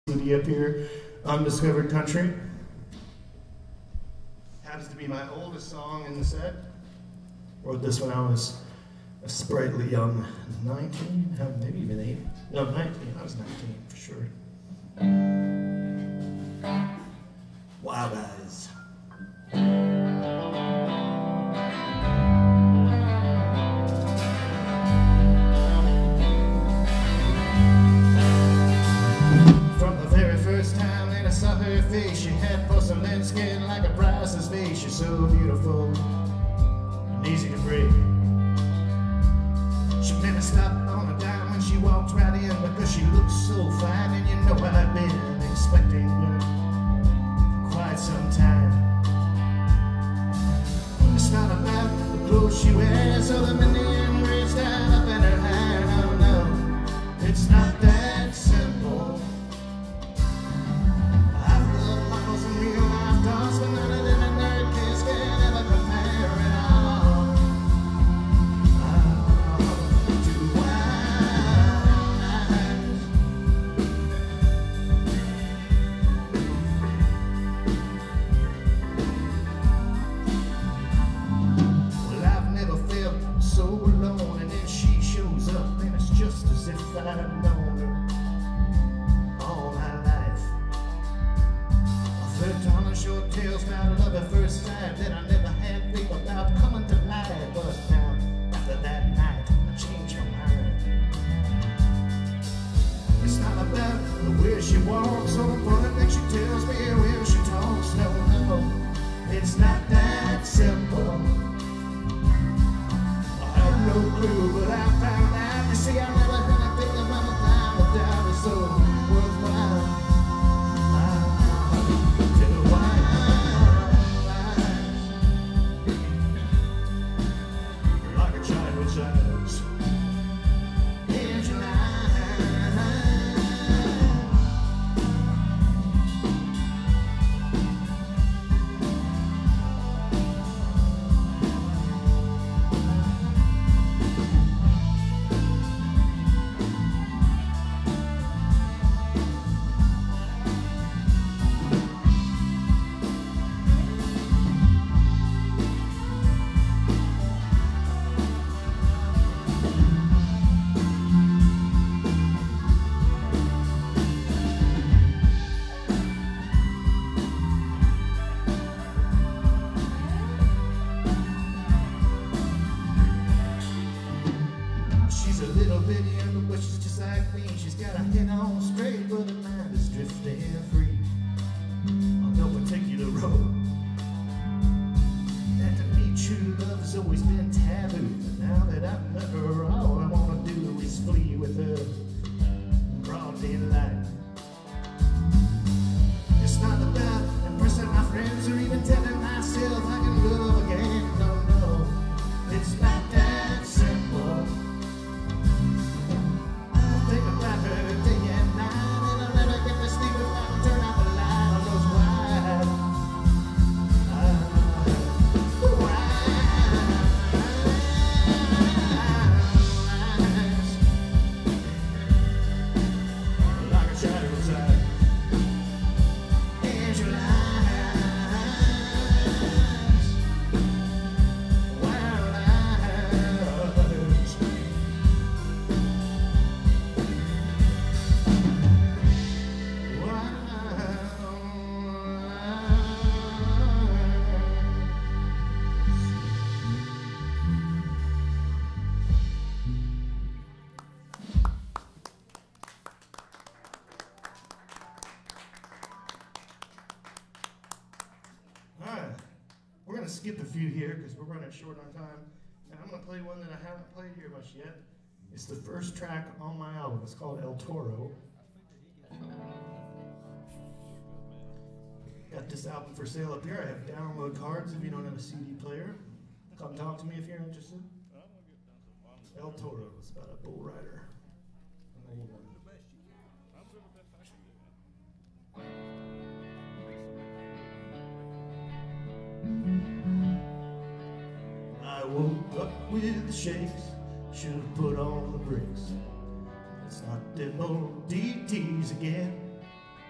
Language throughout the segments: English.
Up here, Undiscovered Country. Happens to be my oldest song in the set. Wrote this when I was a sprightly young 19, maybe even 8. No, 19. I was 19 for sure. Wild Eyes. Her face, she had porcelain skin like a priceless vase. She's so beautiful and easy to break. She never stopped on a dime when she walked right in, because she looked so fine. And you know I've been expecting her for quite some time. It's not about the clothes she wears or the many earrings down up in her hair. No, no, it's not that simple. I've known her all my life. I've heard tall and short tales about love at first sight that I never had faith about coming to life. But now, after that night, I changed my mind. It's not about the way she walks or the funny thing she tells me when she talks. No, no, it's not that simple. I had no clue, but I found out. You see, I never had a thing about my time without it, so worthwhile. To the wild eyes, like a child's eyes, in your eyes. She's a little bit younger, but she's just like me. She's got her head on straight, but her mind is drifting free on no particular road. And to me, true love has always been taboo. But now that I've met her, all I want to do is flee with her in broad daylight. It's not about impressing my friends or even telling myself I can love again. No, no, it's not that simple. We're going to skip a few here because we're running short on time. And I'm going to play one that I haven't played here much yet. It's the first track on my album. It's called El Toro. Got this album for sale up here. I have download cards if you don't have a CD player. Come talk to me if you're interested. El Toro is about a bull rider. An old one. I woke up with the shakes, should have put on the brakes. It's not them old DTs again.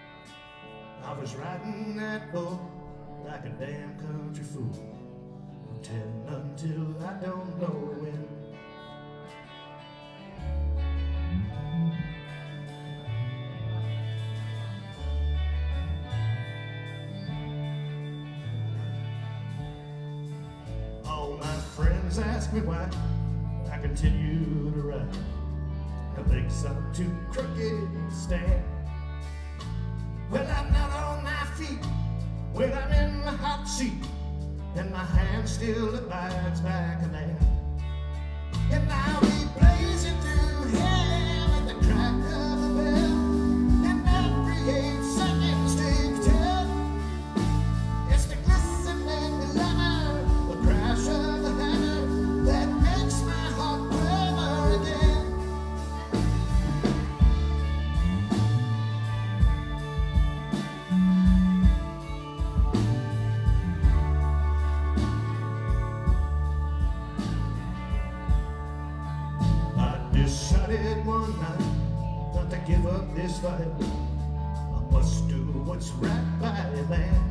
I was riding that bull like a damn country fool, from 10 until I don't know when. All my friends ask me why I continue to ride. The legs up too crooked to stand. Well, I'm not on my feet when I'm in the hot seat, and my hand still abides by command. And I'll be blazing through hell at the crack of the bell, and every 8 seconds take 10. It's the glistening dilemma, the crash of the hammer, that makes my heart quiver again. Decided one night not to give up this fight. I must do what's right by a man.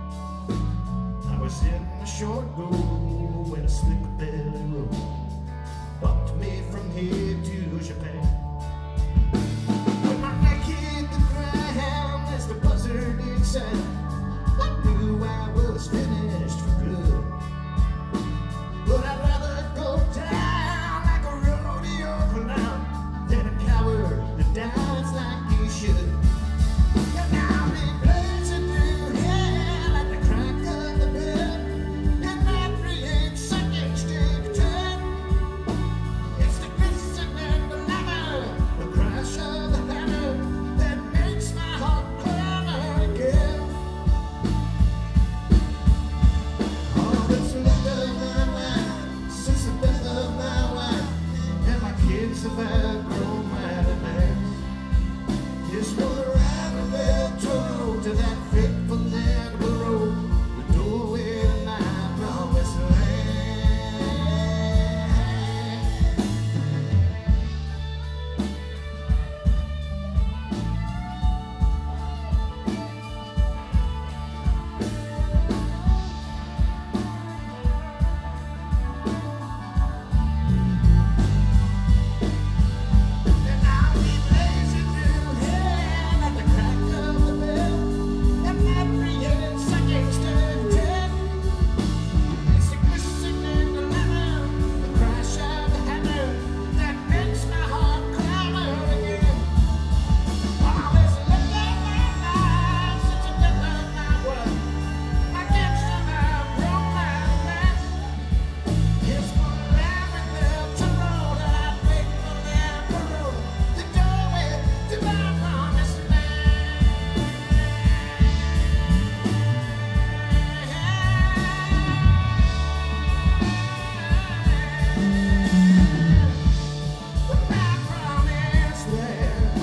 I was in a short goal when a slick belly road bumped me from here to Japan. When my neck hit the ground as the buzzer did sound, I knew I was finished for good. But I'd rather go down like a rodeo clown than a coward that dies like he should. And I'll be blazing through hell at the crack of the bell, and every 8 seconds take 10. It's the glistening dilemma, the crash of the hammer, that makes my heart clamor again. All that's left of my life since the death of my wife, and my kids have outgrown my demands, is for the ride their total to that fateful land of the road, the doorway to my promised land. And I'll be blazing through hell at the crack of the bell, and every 8 seconds to 10. It's the glistening dilemma, the crash of the hammer, that makes my heart clamor again. Oh, there's a look of my life since the death of my wife. My kids have outgrown my demands. It's for the ride their total to that fateful land of the road, the doorway to my promised land. My promised land.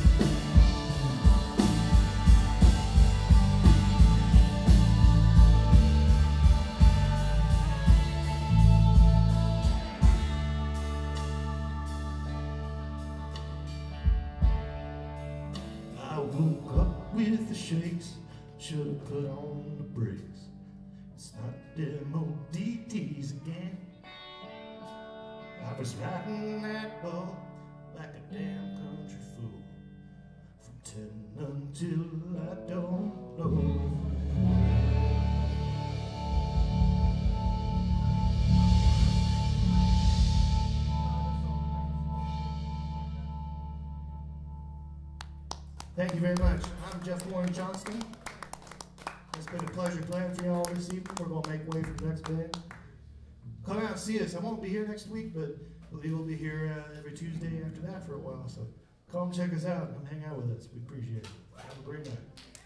I woke up with the shakes, should have put on the brakes. It's not them old DTs again. I was riding that bull like a damn country fool, from 10 until I don't know. Thank you very much. I'm Jeff Warren Johnston. It's been a pleasure playing for y'all this evening. We're going to make way for the next band. Come out and see us. I won't be here next week, but we will be here every Tuesday after that for a while. So come check us out and hang out with us. We appreciate it. Have a great night.